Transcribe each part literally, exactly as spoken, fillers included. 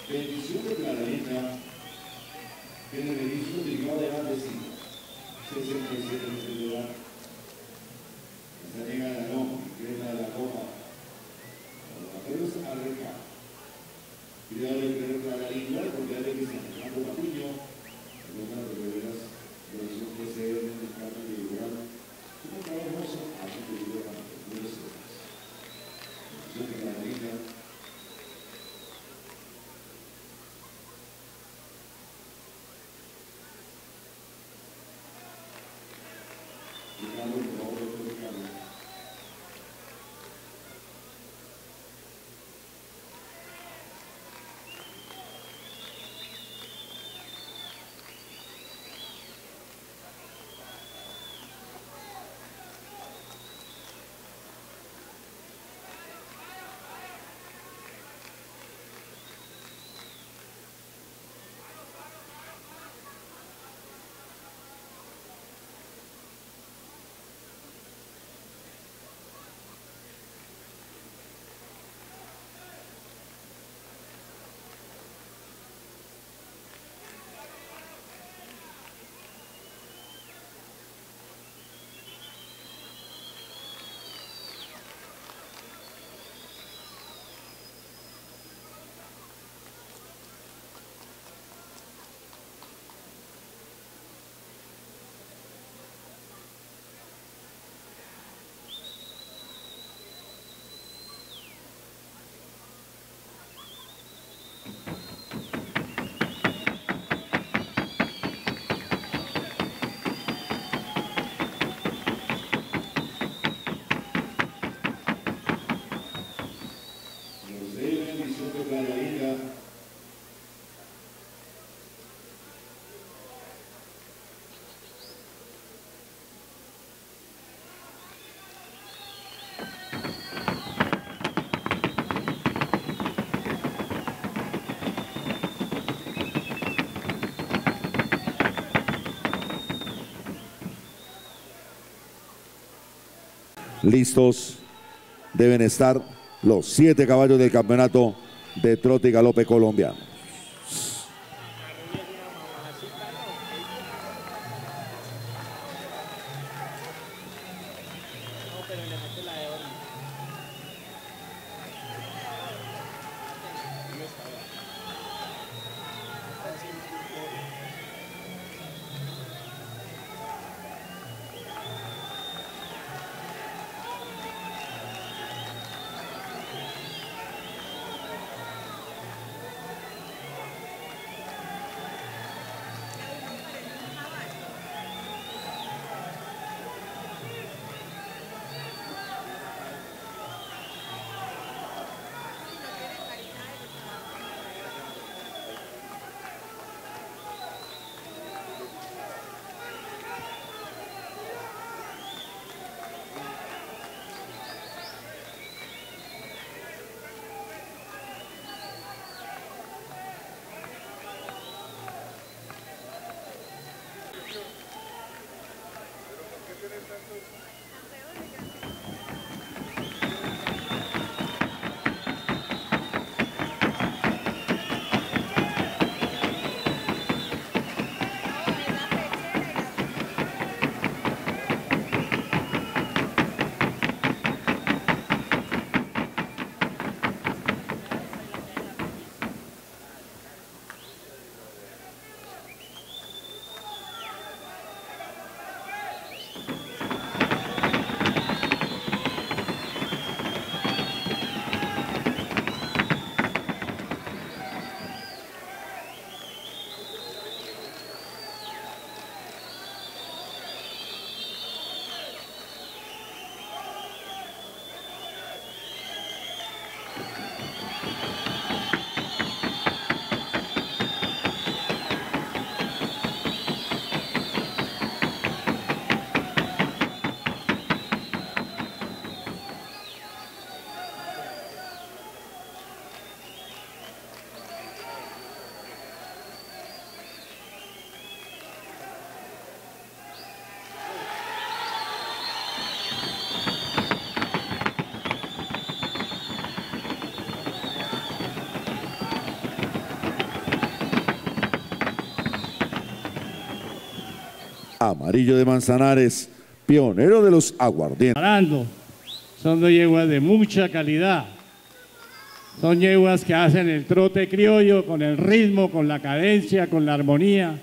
Bendición declaradita que el ministro dirigió de más de sesenta y siete metros de edad. Esta niña ganó, crema de la copa. Los vaqueros al recado. Cuidado de querer clara linda, porque hay que estar Fernando Patiño, en una de veras, de los que se ven en el campo de Igual. Un trabajo hermoso, así que yo para los demás. Bendición declaradita. Listos deben estar los siete caballos del campeonato de trote y galope colombiano. Amarillo de Manzanares, pionero de los aguardientes. Son dos yeguas de mucha calidad. Son yeguas que hacen el trote criollo con el ritmo, con la cadencia, con la armonía.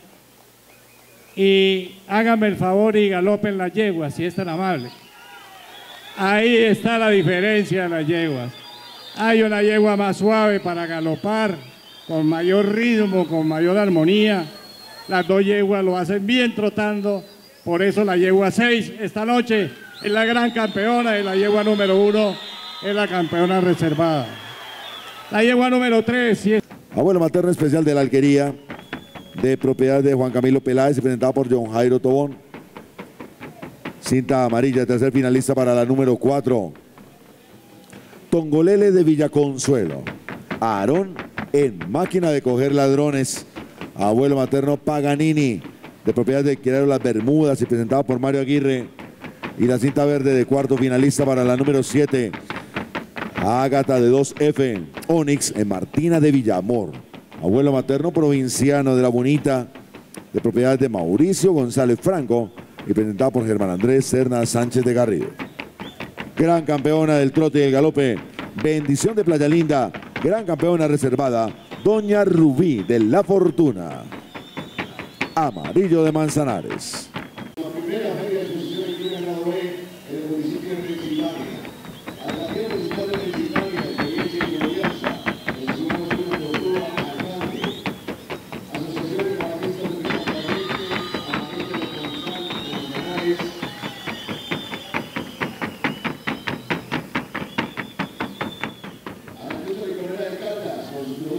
Y háganme el favor y galopen las yeguas, si es tan amable. Ahí está la diferencia de las yeguas. Hay una yegua más suave para galopar, con mayor ritmo, con mayor armonía. Las dos yeguas lo hacen bien trotando, por eso la yegua seis esta noche es la gran campeona y la yegua número uno es la campeona reservada. La yegua número tres, si es... Abuelo materno especial de la alquería, de propiedad de Juan Camilo Peláez, presentado por John Jairo Tobón. Cinta amarilla, tercer finalista para la número cuatro. Tongolele de Villaconsuelo. Aarón en máquina de coger ladrones. Abuelo materno Paganini, de propiedad de Quirero Las Bermudas y presentado por Mario Aguirre. Y la cinta verde de cuarto finalista para la número siete. Ágata de dos F. Onix en Martina de Villamor. Abuelo materno provinciano de La Bonita, de propiedad de Mauricio González Franco y presentado por Germán Andrés Serna Sánchez de Garrido. Gran campeona del trote y el galope, Bendición de Playa Linda. Gran campeona reservada, Doña Rubí de La Fortuna. Amarillo de Manzanares.